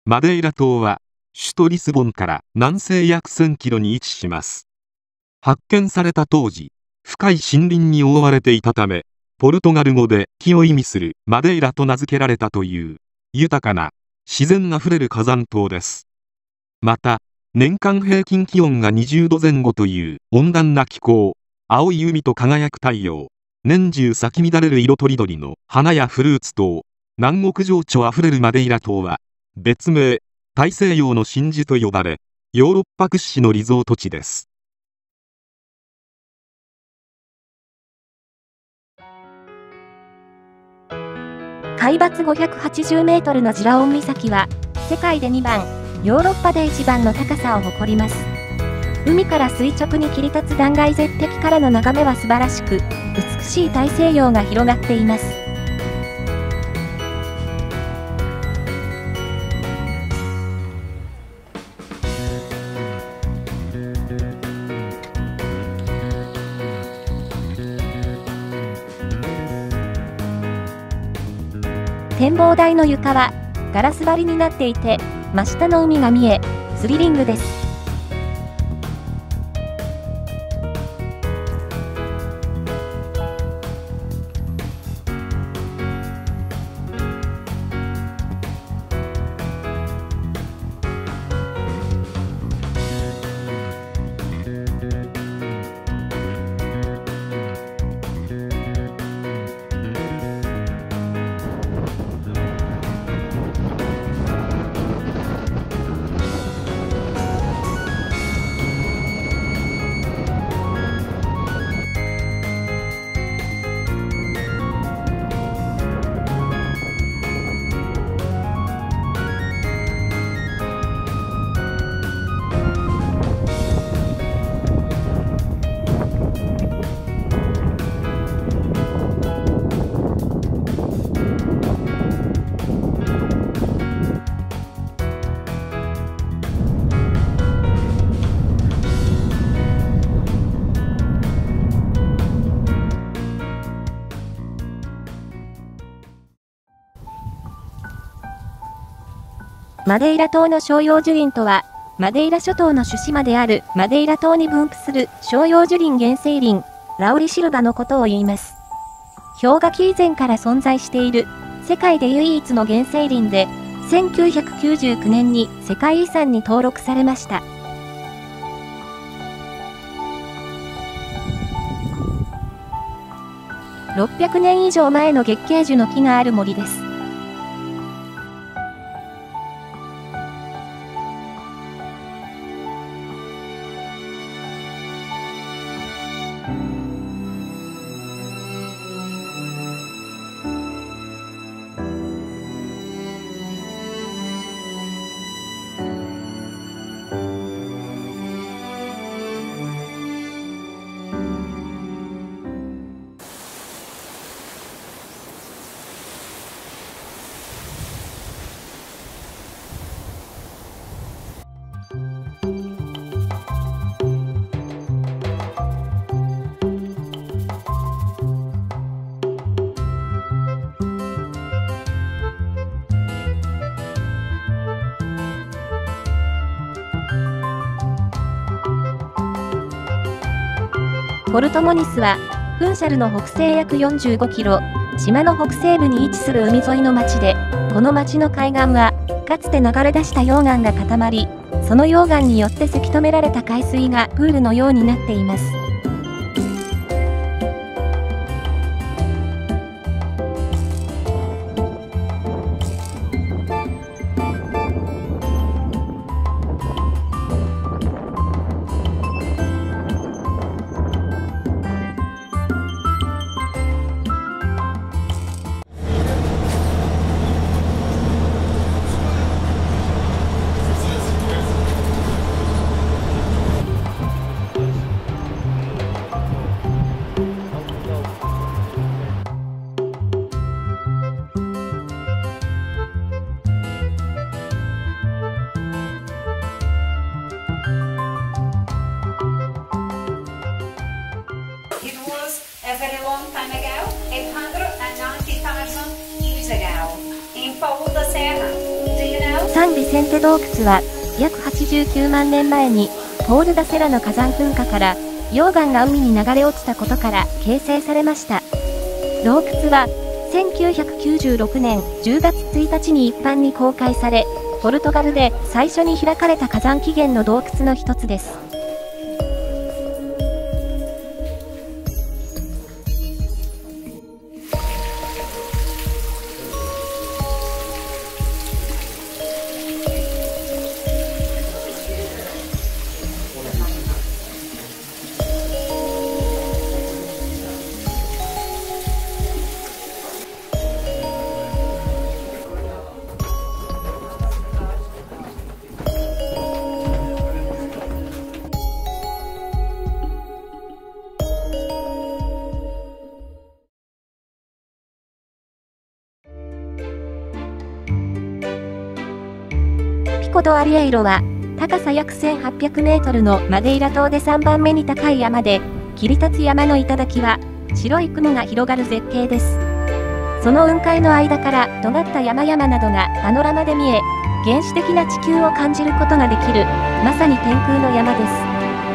マデイラ島は首都リスボンから南西約1000キロに位置します。発見された当時、深い森林に覆われていたため、ポルトガル語で木を意味するマデイラと名付けられたという、豊かな自然あふれる火山島です。また、年間平均気温が20度前後という温暖な気候、青い海と輝く太陽、年中咲き乱れる色とりどりの花やフルーツ島、南国情緒あふれるマデイラ島は、別名、大西洋の真珠と呼ばれ、ヨーロッパ屈指のリゾート地です。 海抜580メートルのジラオン岬は、世界で2番、ヨーロッパで1番の高さを誇ります。海から垂直に切り立つ断崖絶壁からの眺めは素晴らしく、美しい大西洋が広がっています。展望台の床はガラス張りになっていて、真下の海が見え、スリリングです。マデイラ島の照葉樹林とは、マデイラ諸島の主島であるマデイラ島に分布する照葉樹林原生林、ラウリシルバのことを言います。氷河期以前から存在している世界で唯一の原生林で、1999年に世界遺産に登録されました。600年以上前の月桂樹の木がある森です。ポルトモニスは、フンシャルの北西約45キロ、島の北西部に位置する海沿いの町で、この町の海岸は、かつて流れ出した溶岩が固まり、その溶岩によってせき止められた海水がプールのようになっています。 A very long time ago, 890,000 years ago, in Fogo da Serra. Do you know? サン・ビセンテ洞窟は、約89万年前に、ポール・ダ・セラの火山噴火から、溶岩が海に流れ落ちたことから形成されました。洞窟は、1996年10月1日に一般に公開され、ポルトガルで最初に開かれた火山起源の洞窟の一つです。ピコ・ド・アリエイロは、高さ約1800メートルのマデイラ島で3番目に高い山で、切り立つ山の頂は、白い雲が広がる絶景です。その雲海の間から尖った山々などがパノラマで見え、原始的な地球を感じることができる、まさに天空の山です。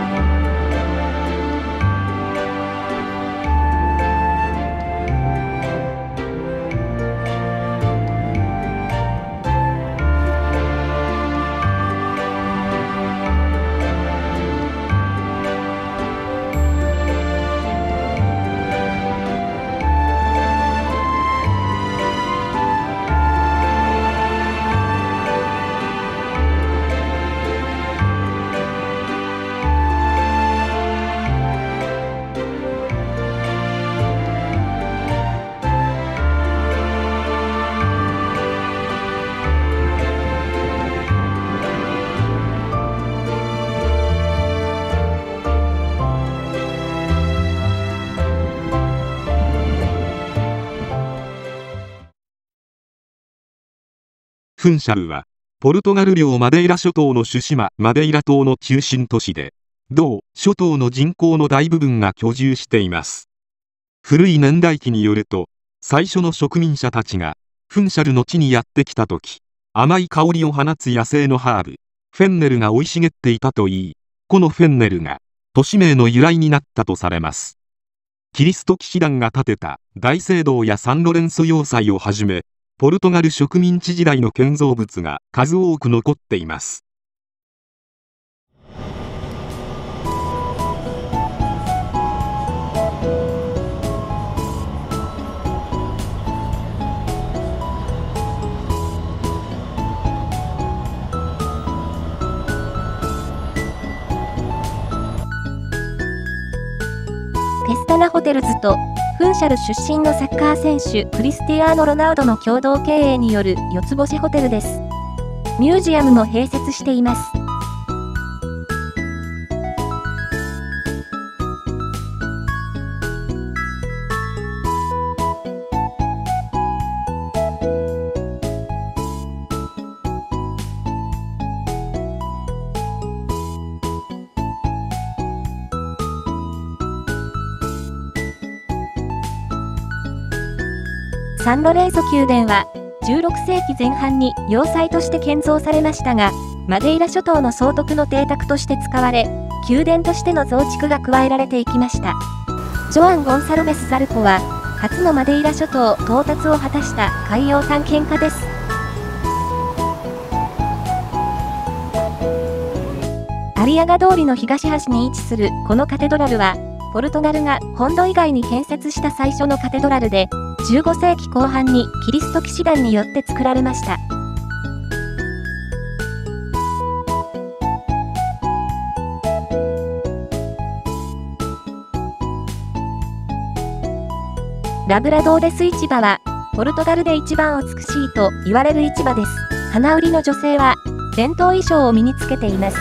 フンシャルは、ポルトガル領マデイラ諸島の主島マデイラ島の中心都市で、同諸島の人口の大部分が居住しています。古い年代記によると、最初の植民者たちが、フンシャルの地にやってきたとき、甘い香りを放つ野生のハーブ、フェンネルが生い茂っていたといい、このフェンネルが、都市名の由来になったとされます。キリスト騎士団が建てた大聖堂やサンロレンソ要塞をはじめ、ポルトガル植民地時代の建造物が数多く残っています。 ペスタナホテルズとフンシャル出身のサッカー選手クリスティアーノ・ロナウドの共同経営による4つ星ホテルです。ミュージアムも併設しています。サンロレンソ宮殿は16世紀前半に要塞として建造されましたが、マデイラ諸島の総督の邸宅として使われ、宮殿としての増築が加えられていきました。ジョアン・ゴンサルベス・サルコは、初のマデイラ諸島到達を果たした海洋探検家です。アリアガ通りの東端に位置するこのカテドラルは、ポルトガルが本土以外に建設した最初のカテドラルで、15世紀後半にキリスト騎士団によって作られました。ラブラドーデス市場は、ポルトガルで一番美しいと言われる市場です。花売りの女性は、伝統衣装を身につけています。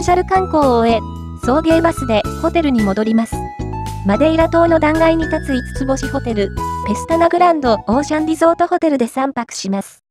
シャル観光を終え、送迎バスでホテルに戻ります。マデイラ島の断崖に立つ5つ星ホテル、ペスタナグランドオーシャンリゾートホテルで3泊します。